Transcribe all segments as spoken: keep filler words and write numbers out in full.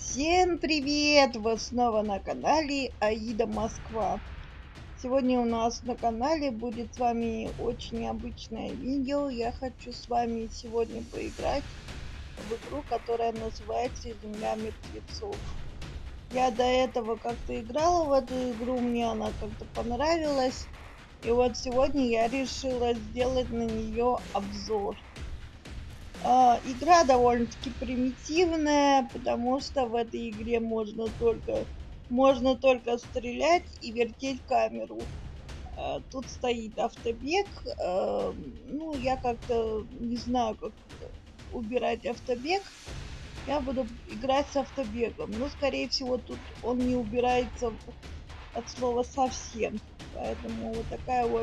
Всем привет! Вы снова на канале Аида Москва. Сегодня у нас на канале будет с вами очень необычное видео. Я хочу с вами сегодня поиграть в игру, которая называется Земля мертвецов. Я до этого как-то играла в эту игру, мне она как-то понравилась. И вот сегодня я решила сделать на нее обзор. Uh, игра довольно-таки примитивная, потому что в этой игре можно только можно только стрелять и вертеть камеру. Uh, тут стоит автобег. Uh, ну, я как-то не знаю, как убирать автобег. Я буду играть с автобегом. Но, скорее всего, тут он не убирается от слова совсем. Поэтому вот такая вот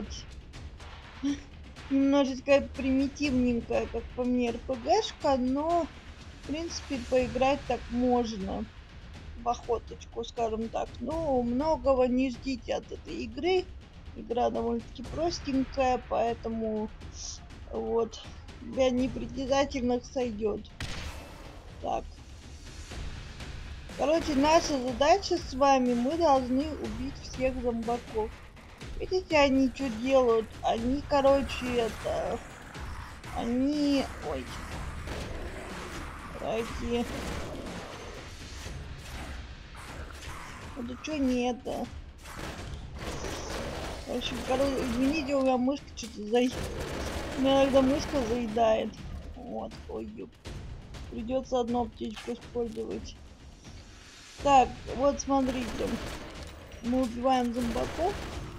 немножечко примитивненькая, как по мне, эр пэ гэшка, но в принципе поиграть так можно в охоточку, скажем так. Но многого не ждите от этой игры. Игра довольно-таки простенькая, поэтому вот для непритязательных сойдет. Так. Короче, наша задача с вами, мы должны убить всех зомбаков. Видите, они что делают? Они, короче, это... Они... Ой. Давайте. Это что не это? В общем, короче, извините, у меня мышка что-то заедает. У меня иногда мышка заедает. Вот, ой, ёп. Придется одну аптечку использовать. Так, вот смотрите. Мы убиваем зомбаков,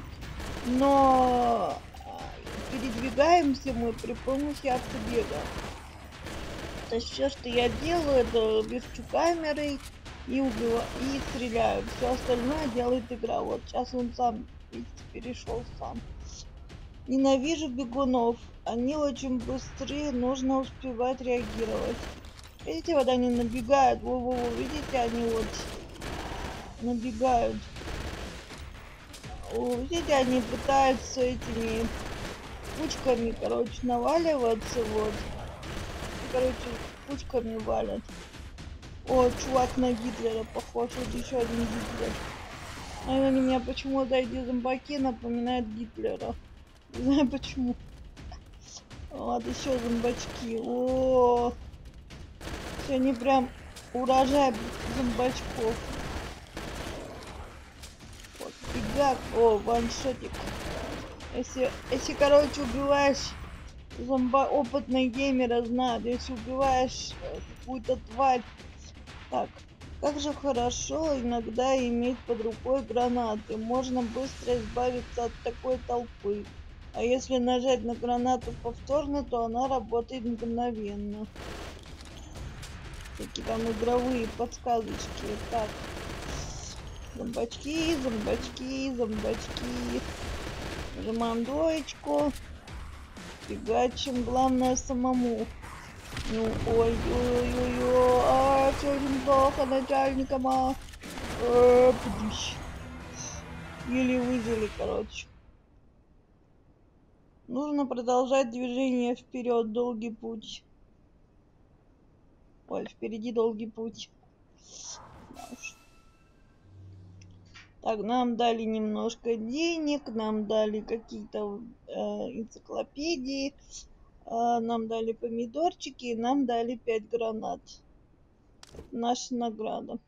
но передвигаемся мы при помощи автобега. То есть все, что я делаю, это верчу камерой и убиваю, и стреляю. Все остальное делает игра. Вот сейчас он сам, видите, перешел сам. Ненавижу бегунов. Они очень быстрые, нужно успевать реагировать. Видите, вот они набегают. Во-во-во, видите, они вот набегают. О, видите, они пытаются этими кучками, короче, наваливаться, вот. Короче, кучками валят. О, чувак на Гитлера похож. Вот еще один Гитлер. Они меня почему-то эти зомбаки напоминают Гитлера. Не знаю почему. Вот еще зомбачки. О, сегодня прям урожай зомбачков. Вот, фигак. О, ваншотик. Если, если, короче, убиваешь зомба, опытные геймеры знают, если убиваешь какую-то тварь. Так, как же хорошо иногда иметь под рукой гранаты. Можно быстро избавиться от такой толпы. А если нажать на гранату повторно, то она работает мгновенно. Такие там игровые подсказочки. Так. Зомбачки, зомбачки, зомбачки. Нажимаем двоечку. Фигачим. Главное самому. Ну, ой-ой-ой-ой, а, все очень плохо начальникам, а. Э, еле выжили, короче. Нужно продолжать движение вперед, долгий путь. Ой, впереди долгий путь. Так, нам дали немножко денег, нам дали какие-то э, энциклопедии, э, нам дали помидорчики, нам дали пять гранат. Это наша награда.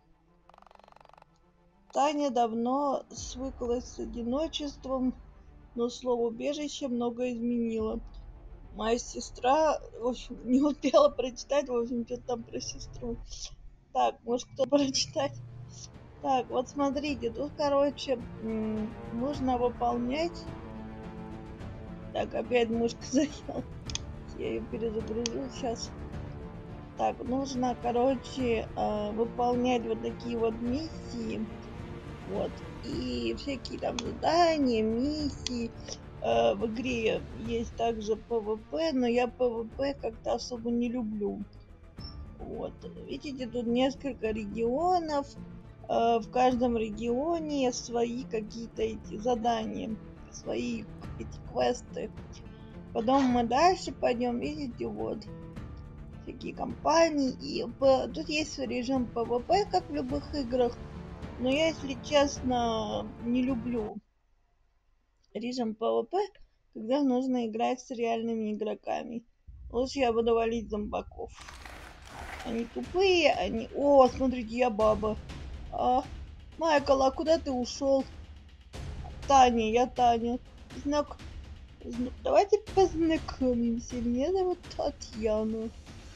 Таня давно свыклась с одиночеством, но слово убежище много изменило. Моя сестра, в общем, не успела прочитать, в общем, что-то там про сестру. Так, может кто прочитать? Так, вот смотрите, тут, короче, нужно выполнять... Так, опять мышка заела. Я ее перезагружу сейчас. Так, нужно, короче, выполнять вот такие вот миссии. Вот. И всякие там задания, миссии. Э, в игре есть также пэ вэ пэ, но я пэ вэ пэ как-то особо не люблю. Вот. Видите, тут несколько регионов. Э, в каждом регионе свои какие-то эти задания, свои эти квесты. Потом мы дальше пойдем, видите, вот. такие компании. И по... тут есть режим пэ вэ пэ, как в любых играх. Но я, если честно, не люблю режим пэ вэ пэ, когда нужно играть с реальными игроками. Лучше я буду валить зомбаков. Они тупые, они... О, смотрите, я баба. А, Майкл, а куда ты ушел? Таня, я Таня. Знак... Знак... Давайте познакомимся. Меня зовут Татьяна.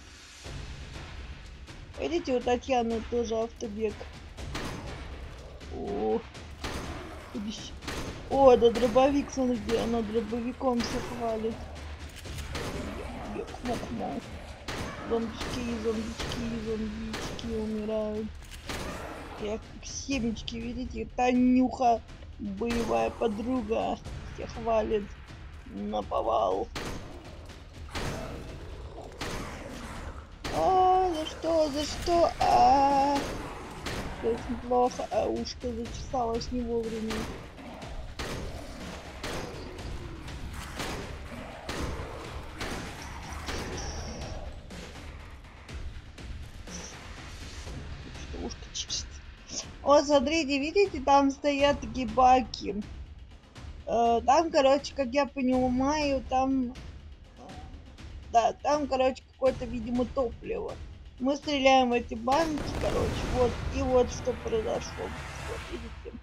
Видите, у Татьяны тоже автобег. О, О, да дробовик, смотрите, она дробовиком всех валит. Хмок-хмок. Зомбички, зомбички, зомбички умирают. Я как семечки, видите, Танюха, боевая подруга, всех валит наповал. А, за что, за что? А, -а, -а. Очень плохо, а ушко зачесалось не вовремя. Что ушко чешется. О, смотрите, видите, там стоят такие баки. Э, там, короче, как я понимаю, там... Да, там, короче, какое-то, видимо, топливо. Мы стреляем в эти банки, короче, вот, и вот что произошло. Вот, видите?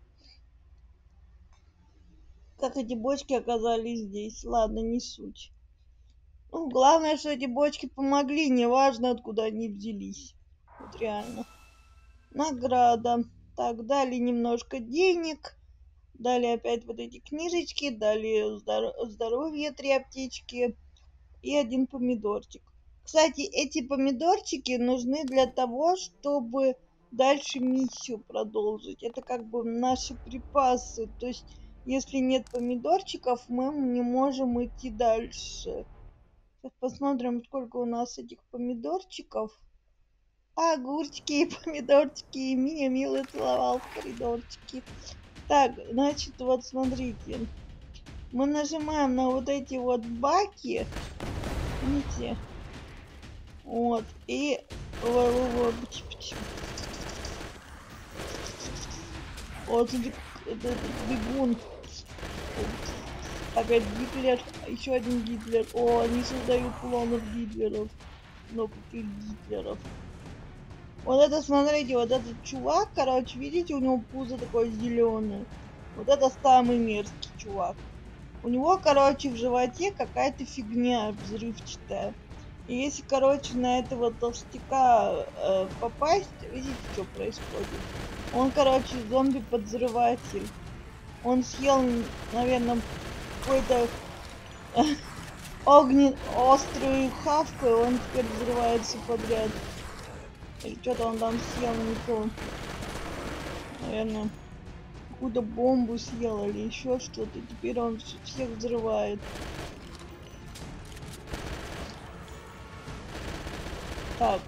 Как эти бочки оказались здесь. Ладно, не суть. Ну, главное, что эти бочки помогли, неважно, откуда они взялись. Вот реально. Награда. Так, дали немножко денег. Дали опять вот эти книжечки. Дали здор здоровье, три аптечки. И один помидорчик. Кстати, эти помидорчики нужны для того, чтобы дальше миссию продолжить. Это как бы наши припасы. То есть, если нет помидорчиков, мы не можем идти дальше. Сейчас посмотрим, сколько у нас этих помидорчиков. Огурчики и помидорчики. И меня мило целовал в коридорчики. Так, значит, вот смотрите. Мы нажимаем на вот эти вот баки. Видите? Вот. И... Вот этот бегун. Опять Гитлер. Еще один Гитлер. О, они создают клонов Гитлеров. Но каких Гитлеров. Вот это, смотрите, вот этот чувак, короче, видите, у него пузо такое зеленое. Вот это самый мерзкий чувак. У него, короче, в животе какая-то фигня взрывчатая. И если, короче, на этого толстяка э, попасть, видите, что происходит? Он, короче, зомби-подзрыватель. Он съел, наверное, какой-то э, огнен... острую хавку, и он теперь взрывается подряд. Или что-то он там съел не то. Наверное, какую-то бомбу съел или еще что-то. Теперь он всех взрывает. Так.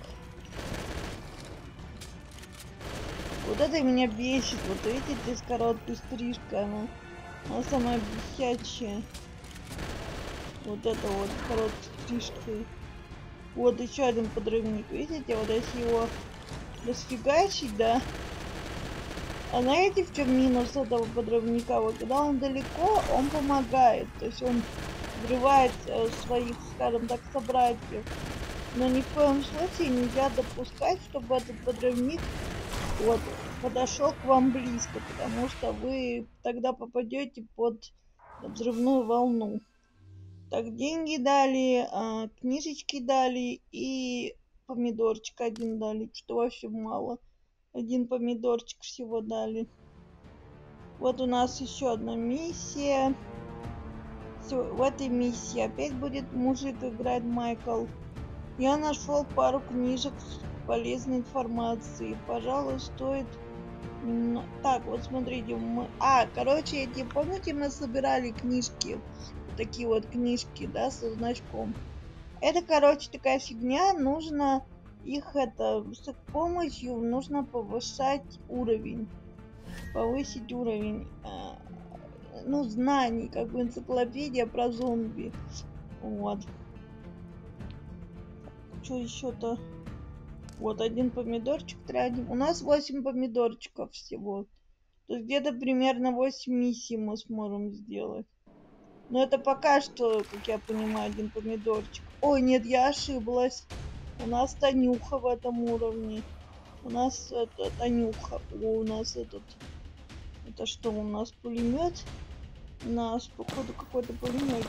Вот это меня бесит. Вот видите, с короткой стрижкой она. Она самая бесячая. Вот это вот с короткой стрижкой. Вот еще один подрывник. Видите, вот если его расфигачить, да. А знаете, в чем минус этого подрывника? Вот когда он далеко, он помогает. То есть он взрывает э, своих, скажем так, собратьев. Но ни в коем случае нельзя допускать, чтобы этот подрывник вот подошел к вам близко, потому что вы тогда попадете под взрывную волну. Так, деньги дали, а, книжечки дали и помидорчик один дали, что вообще мало. Один помидорчик всего дали. Вот у нас еще одна миссия. Все, в этой миссии опять будет мужик играть Майкл. Я нашел пару книжек с полезной информацией. Пожалуй, стоит... Так, вот смотрите. Мы... А, короче, эти, помните, мы собирали книжки? Такие вот книжки, да, со значком. Это, короче, такая фигня. Нужно их, это, с их помощью нужно повышать уровень. Повысить уровень, э, ну, знаний, как бы энциклопедия про зомби. Вот. что еще-то? Вот один помидорчик тратим. У нас восемь помидорчиков всего. То есть где-то примерно восемь миссий мы сможем сделать. Но это пока что, как я понимаю, один помидорчик. Ой, нет, я ошиблась. У нас Танюха в этом уровне. У нас это Танюха. О, у нас этот... Это что, у нас пулемет? У нас, походу, какой-то пулемет.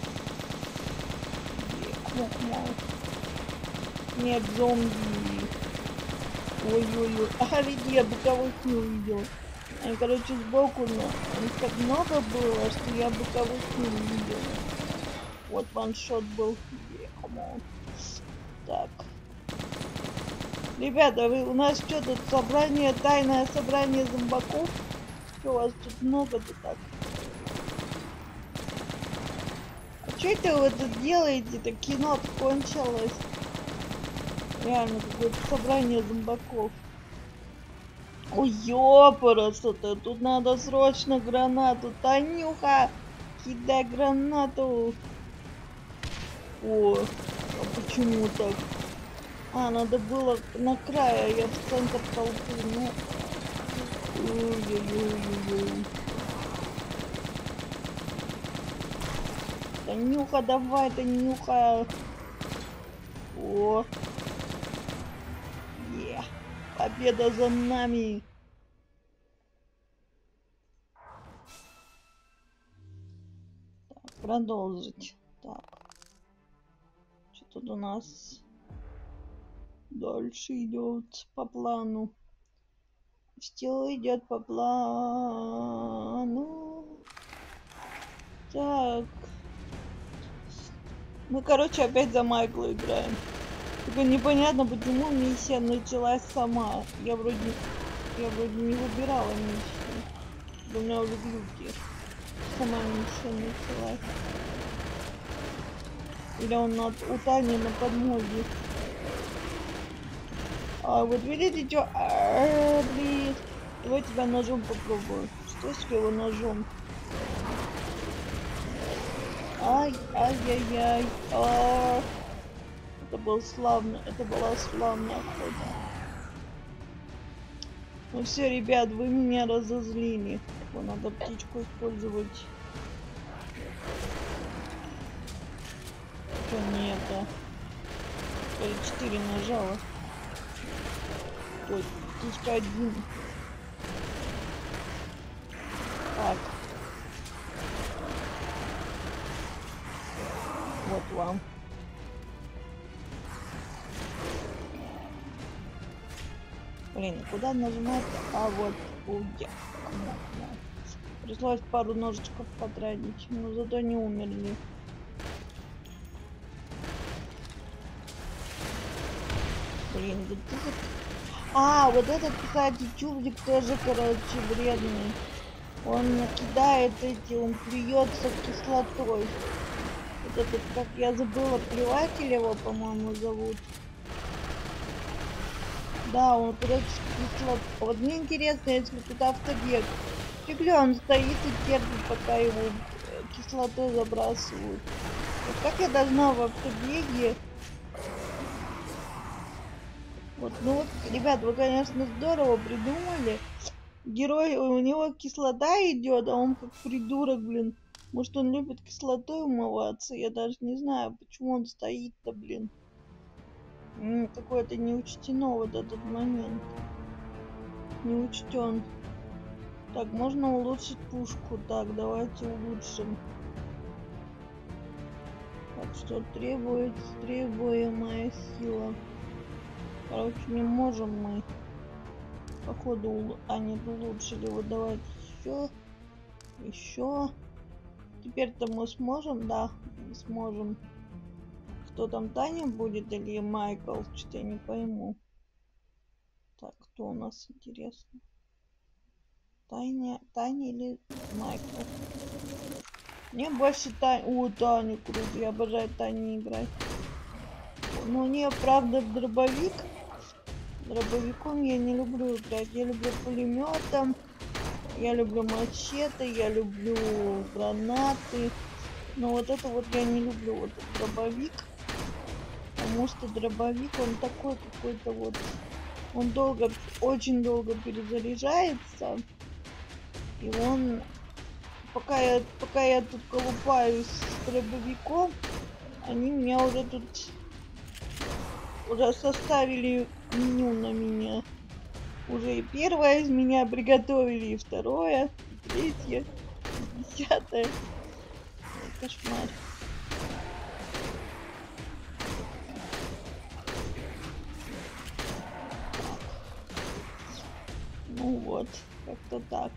Нет, зомби. Ой-ой-ой. Ага, ведь я боковых не увидел. Они, короче, сбоку, но их так много было, что я боковых не увидел. Вот ваншот был. Yeah, так. Ребята, вы, у нас что тут собрание, тайное собрание зомбаков? Что у вас тут много-то так? А что это вы тут делаете-то? Кино кончилось. Реально, какое-то собрание зомбаков. Ой, ёпарасоте, тут надо срочно гранату. Танюха, кидай гранату. О, а почему так? А, надо было на край, а я в центр толпы. Ну, ой-ой-ой-ой. Танюха, давай, Танюха. О. Е. Победа за нами. Так, продолжить. Так. Что тут у нас дальше идет по плану? Все идет по плану. Так. Мы, короче, опять за Майкла играем. Только непонятно, почему миссия началась сама. Я вроде, я вроде не выбирала миссию. У меня уже глюки. Сама миссия началась. Или он на, у Тани на подмоге. А вот видите, что? А, блин. Давай тебя ножом попробую. Что если его ножом? Ай, ай-яй-яй. А, это был славно, это была славная охота. Ну все, ребят, вы меня разозлили. Вот надо птичку использовать. Что не это? четыре нажала. Ой, птичка один. Так. Вот вам. Блин, куда нажимать? А вот, где? Пришлось пару ножичков потратить, но зато не умерли. Блин, да ты вот... А, вот этот, кстати, чудик тоже, короче, вредный. Он кидает эти, он плюется кислотой. Вот этот, как я забыла, плеватель его, по-моему, зовут. Да, он плюется кислотой. Вот мне интересно, если тут автобег. Фигля, он стоит и терпит, пока его кислотой забрасывают. Вот как я должна в автобеге... Вот, ну вот, ребят, вы, конечно, здорово придумали. Герой, у него кислота идет, а он как придурок, блин. Может, он любит кислотой умываться? Я даже не знаю, почему он стоит-то, блин. Какое-то не учтено вот этот момент. Не учтен. Так, можно улучшить пушку. Так, давайте улучшим. Так, что требуется требуемая сила. Короче, не можем мы. Походу, они улучшили. Вот давайте еще. Еще. Теперь-то мы сможем, да, мы сможем. Кто там, Таня будет или Майкл? Что-то я не пойму. Так, кто у нас, интересно? Таня, Таня или Майкл? Мне больше Таня. О, Таня, круто. Я обожаю Таню играть. Но не, правда, дробовик. Дробовиком я не люблю играть. Я люблю пулеметом. Я люблю мачете. Я люблю гранаты. Но вот это вот я не люблю. Вот дробовик. потому что дробовик, он такой какой-то вот, он долго, очень долго перезаряжается, и он, пока я, пока я тут колупаюсь с дробовиком, они меня уже тут, уже составили меню на меня. Уже и первое из меня приготовили, и второе, и третье, и десятое. Ой, кошмар. Ну вот, как-то так.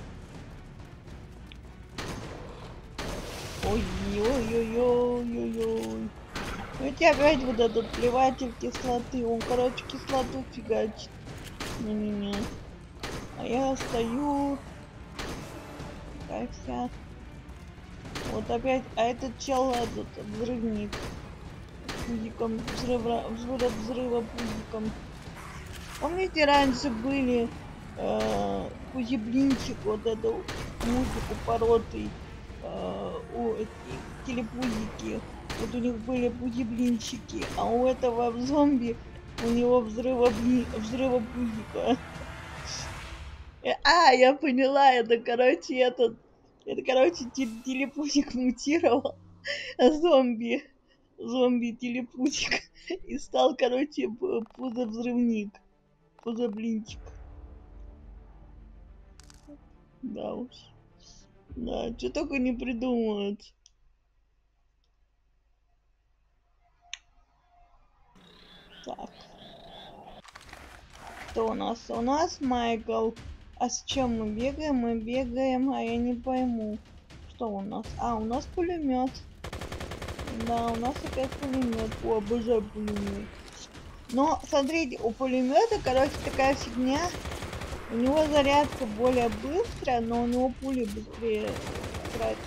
Ой-ой-ой-ой-ой-ой. Ведь опять вот этот плеватель кислоты. Он, короче, кислоту фигачит на меня. А я стою. Такая вся. Вот опять. А этот чел, этот взрывник. Пузиком. Взрыва, взрыва, взрыва пузиком. Помните, раньше были э, Пузиблинчик, вот эту музыку поротый, э, у этих телепузики. Вот у них были пузиблинчики, а у этого зомби у него взрыва, взрыва пузика. А, я поняла, это, короче, этот, это, короче, телепузик мутировал, а зомби, зомби-телепузик, и стал, короче, пузо-взрывник, пузо-блинчик. Да уж. Да, что только не придумают. Так. Что у нас? У нас Майкл. А с чем мы бегаем? Мы бегаем, а я не пойму. Что у нас? А, у нас пулемет. Да, у нас опять пулемет. О, обожаю пулемет. Но, смотрите, у пулемета, короче, такая фигня. У него зарядка более быстрая, но у него пули быстрее тратятся.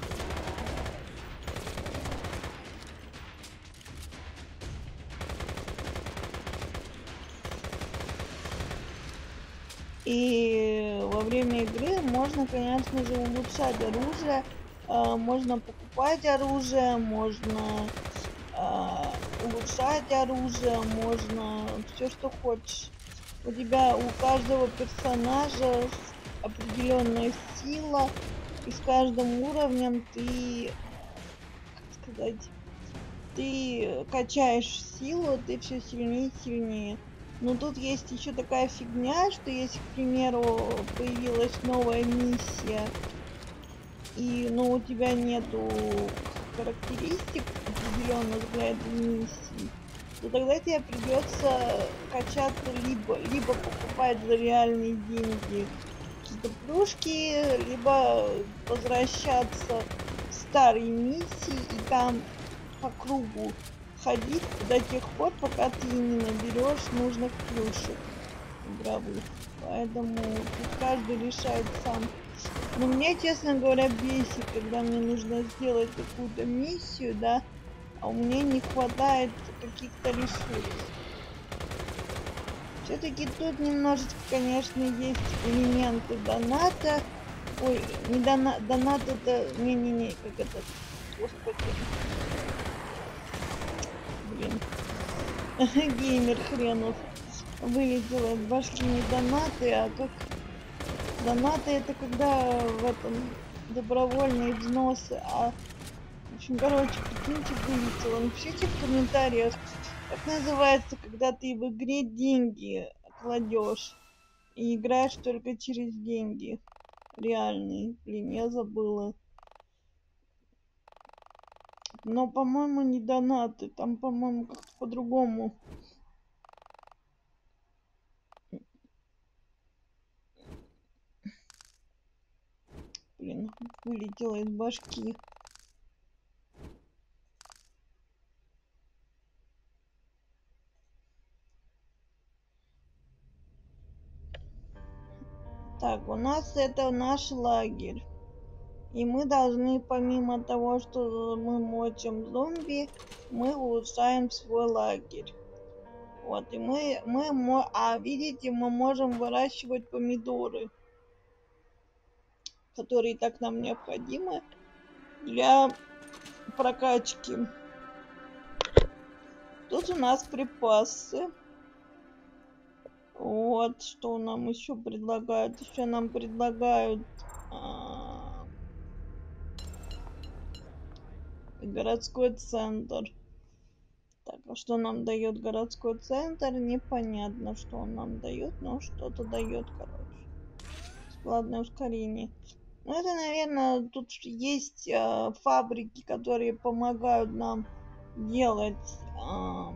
И во время игры можно, конечно же, улучшать оружие, э, можно покупать оружие, можно э, улучшать оружие, можно все, что хочешь. У тебя, у каждого персонажа определенная сила, и с каждым уровнем ты, как сказать, ты качаешь силу, ты все сильнее и сильнее. Но тут есть еще такая фигня, что если, к примеру, появилась новая миссия, и, ну, у тебя нету характеристик определенных для этой миссии, то тогда тебе придется качаться либо, либо покупать за реальные деньги какие-то плюшки, либо возвращаться в старые миссии и там по кругу ходить до тех пор, пока ты не наберешь нужных плюшек игровых. Поэтому тут каждый решает сам. Но мне, честно говоря, бесит, когда мне нужно сделать какую-то миссию, да, а у меня не хватает каких-то ресурсов. Все-таки тут немножечко, конечно, есть элементы доната. Ой, не дона... донат это... Не-не-не, как это... Господи. Блин. Геймер хренов. Вылетело от башки не донаты, а как... Донаты это когда в этом добровольные взносы, а... В общем, короче, прикиньте, вылетело. Напишите в комментариях, как называется, когда ты в игре деньги кладешь и играешь только через деньги реальные. Блин, я забыла. Но, по-моему, не донаты. Там, по-моему, как-то по-другому. Блин, вылетело из башки. Так, у нас это наш лагерь. И мы должны, помимо того, что мы мочим зомби, мы улучшаем свой лагерь. Вот, и мы, мы, а видите, мы можем выращивать помидоры, которые так нам необходимы для прокачки. Тут у нас припасы. Вот, что нам еще предлагают. Еще нам предлагают а, городской центр. Так, а что нам дает городской центр? Непонятно, что он нам дает, но что-то дает, короче. Бесплатное ускорение. Ну, это, наверное, тут есть э, фабрики, которые помогают нам делать э,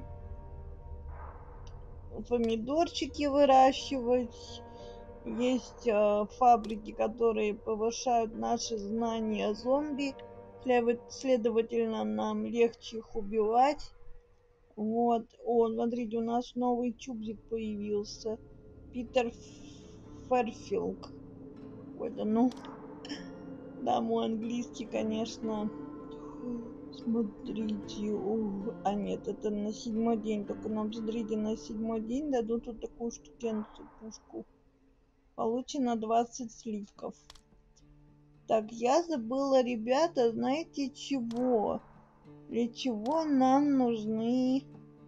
помидорчики выращивать. Есть э, фабрики, которые повышают наши знания о зомби. Следовательно, нам легче их убивать. Вот. О, смотрите, у нас новый чубзик появился. Питер Ферфилд. Какой-то, ну, да, мой английский, конечно. Смотрите, ух, а нет, это на седьмой день. Только нам, смотрите, на седьмой день дадут вот такую штукенцию, пушку. Получено двадцать сливков. Так, я забыла, ребята, знаете чего? Для чего нам нужны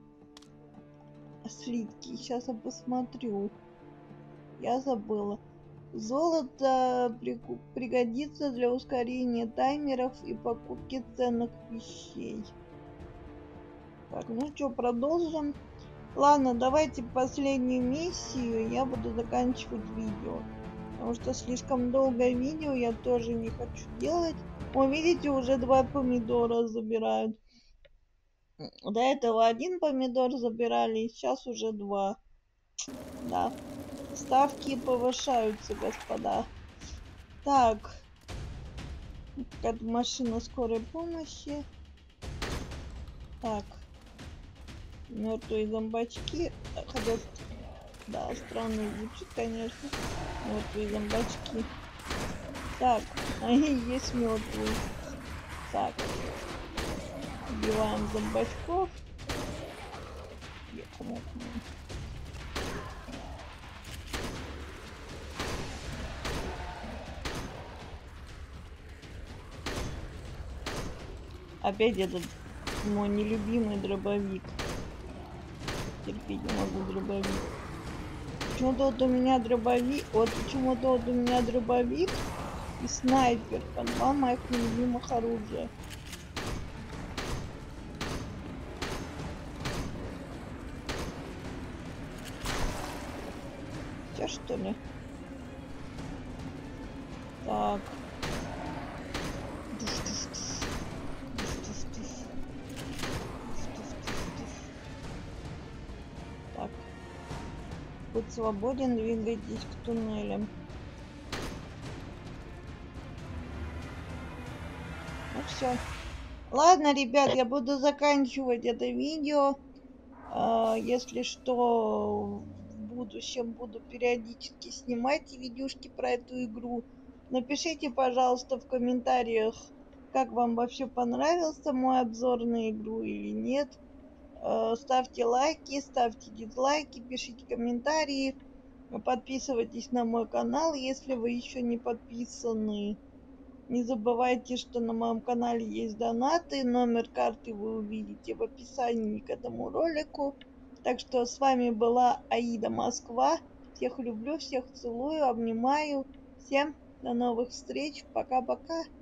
слитки? Сейчас я посмотрю. Я забыла. Золото пригодится для ускорения таймеров и покупки ценных вещей. Так, ну что, продолжим. Ладно, давайте последнюю миссию, я буду заканчивать видео. Потому что слишком долгое видео я тоже не хочу делать. О, видите, уже два помидора забирают. До этого один помидор забирали, сейчас уже два. Да. Ставки повышаются, господа. Так. Какая-то машина скорой помощи. Так. Мертвые зомбачки. Хотя, да, странно звучит, конечно. Мертвые зомбачки. Так, они есть мертвые. Так. Убиваем зомбачков. Опять этот мой нелюбимый дробовик. Терпеть не могу дробовик. Почему-то вот у меня дробовик, вот почему-то вот у меня дробовик и снайпер, два моих нелюбимых оружия. Сейчас что ли? Так. Так. Будь свободен, двигайтесь к туннелям. Ну все. Ладно, ребят, я буду заканчивать это видео. Если что, в будущем буду периодически снимать видюшки про эту игру. Напишите, пожалуйста, в комментариях, как вам вообще понравился мой обзор на игру или нет. Ставьте лайки, ставьте дизлайки, пишите комментарии. Подписывайтесь на мой канал, если вы еще не подписаны. Не забывайте, что на моем канале есть донаты. Номер карты вы увидите в описании к этому ролику. Так что с вами была Аида Москва. Всех люблю, всех целую, обнимаю. Всем до новых встреч. Пока-пока.